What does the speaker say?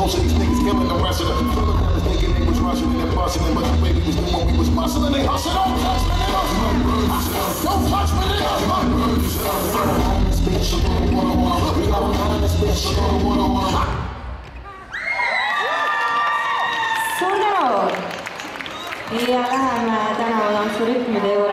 Most of these niggas killing the rest of them. Full of them thinking they was rushing and then busting it, but the way we was doing, we was muscling. They hustling. Don't touch me, nigga. Don't touch me, nigga. We got them out of this bitch. suur tänu ja läheme tänavu tantsurütmide juurde.